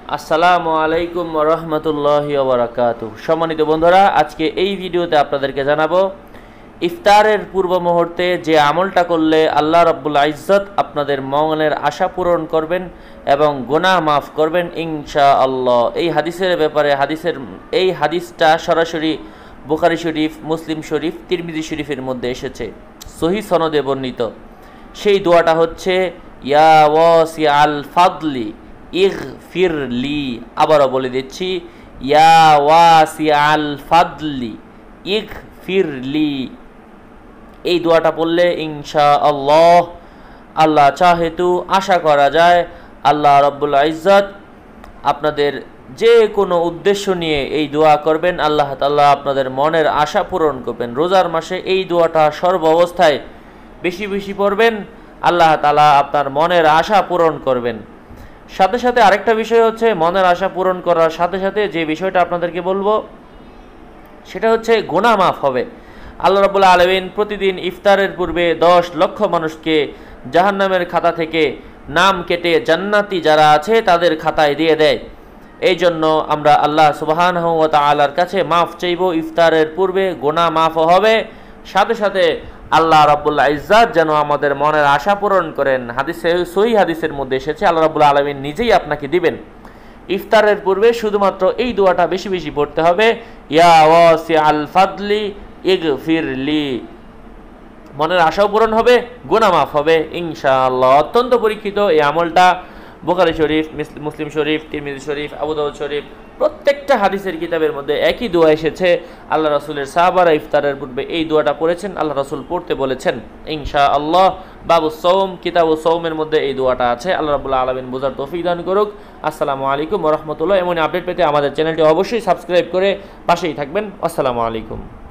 আসসালামু আলাইকুম ওয়া রাহমাতুল্লাহি ওয়া বারাকাতুহু। সম্মানিত বন্ধুরা, আজকে এই ভিডিওতে আপনাদেরকে জানাবো ইফতারের পূর্ব মুহূর্তে যে আমলটা করলে আল্লাহ রাব্বুল ইজ্জত আপনাদের মনের আশা পূরণ করবেন এবং গুনাহ মাফ করবেন ইনশাআল্লাহ। এই হাদিসের ব্যাপারে এই হাদিসটা সরাসরি বুখারী শরীফ, মুসলিম শরীফ, তিরমিজি শরীফের মধ্যে এসেছে, সহিহ সনদে বর্ণিত। সেই দোয়াটা হচ্ছে ইয়া ওয়াসিআল ফাদলি ইগফিরলি। আবারও বলে দিচ্ছি, ইয়া ওয়াসিআল ফাদলি ইগফিরলি। এই দোয়াটা পড়লে ইনশাআল্লাহ, আল্লাহ চাহেতু আশা করা যায় আল্লাহ রাব্বুল ইজ্জত আপনাদের যে কোনো উদ্দেশ্য নিয়ে এই দোয়া করবেন, আল্লাহ তাআলা আপনাদের মনের আশা পূরণ করবেন। রোজার মাসে এই দোয়াটা সর্ব অবস্থায় বেশি বেশি পড়বেন, আল্লাহ তাআলা আপনার মনের আশা পূরণ করবেন। সাথে সাথে আরেকটা বিষয় হচ্ছে, মনের আশা পূরণ করার সাথে সাথে যে বিষয়টা আপনাদেরকে বলবো সেটা হচ্ছে গুনাহ মাফ হবে। আল্লাহ রাব্বুল আলামিন প্রতিদিন ইফতারের পূর্বে 10 লক্ষ মানুষকে জাহান্নামের খাতা থেকে নাম কেটে জান্নাতি যারা আছে তাদের খাতায় দিয়ে দেয়। এই জন্য আমরা আল্লাহ সুবহানাহু ওয়া তাআলার কাছে মাফ চাইব। ইফতারের পূর্বে গুনাহ মাফ হবে, সাথে সাথে আল্লাহ রাব্বুল ইজ্জত যেন আমাদের মনের আশা পূরণ করেন। হাদিসে, সহিহ হাদিসের মধ্যে এসেছে, আল্লাহ রাব্বুল আলামিন নিজেই আপনাকে দিবেন। ইফতারের পূর্বে শুধুমাত্র এই দোয়াটা বেশি বেশি পড়তে হবে, ইয়া ওয়াসিআল ফাদলি ইগফিরলি। মনের আশাও পূরণ হবে, গুনাহ মাফ হবে ইনশাআল্লাহ। অত্যন্ত পরীক্ষিত এই আমলটা বুখারী শরীফ, মুসলিম শরীফ, তিরমিজি শরীফ, আবু দাউদ শরীফ, প্রত্যেকটা হাদিসের কিতাবের মধ্যে একই দোয়া এসেছে। আল্লাহ রাসূলের সাহাবারা ইফতারের পূর্বে এই দোয়াটা পড়েছেন, আল্লাহ রাসূল পড়তে বলেছেন ইনশাআল্লাহ। বাবু সওম, কিতাবু সওমের মধ্যে এই দোয়াটা আছে। আল্লাহ রাব্বুল আলামিন বোঝার তৌফিক দান করুক। আসসালামু আলাইকুম ওয়া রাহমাতুল্লাহ। এমন আপডেট পেতে আমাদের চ্যানেলটি অবশ্যই সাবস্ক্রাইব করে পাশেই থাকবেন। আসসালামু আলাইকুম।